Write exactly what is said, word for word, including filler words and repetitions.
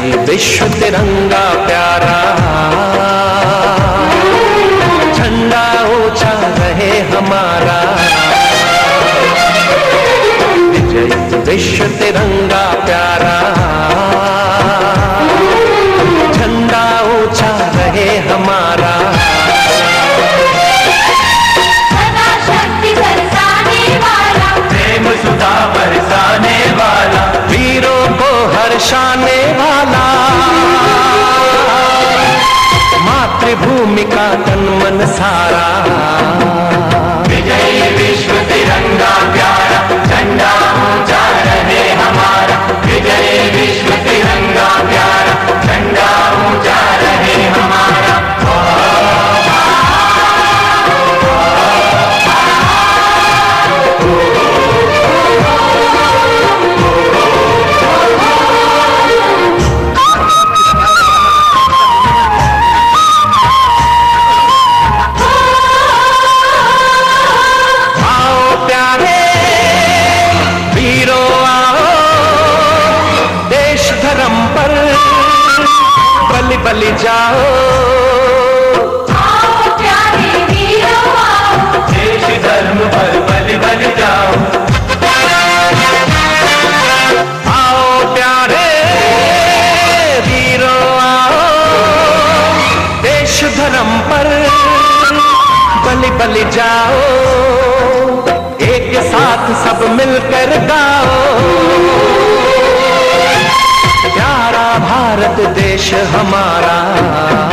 विश्व तिरंगा प्यारा, झंडा ऊंचा रहे हमारा। विजय विश्व तिरंगा प्यारा, झंडा ऊंचा रहे हमारा। सदा शक्ति बरसाने वाला, प्रेम सुधा बरसाने वाला, वीरों को हर्षाने वाला, मातृभूमि का तन मन सारा। विजय विश्व तिरंगा प्यारा, झंडा ऊंचा रहे हमारा। विजय विश्व तिरंगा प्यारा, झंडा ऊंचा रहे हमारा। बलि बलि जाओ, आओ प्यारे वीरों आओ, देश धर्म पर बलि बलि जाओ। आओ प्यारे वीरों आओ, देश धर्म पर बलि बलि जाओ। एक साथ सब मिलकर गाओ, प्यारा भारत देश हमारा।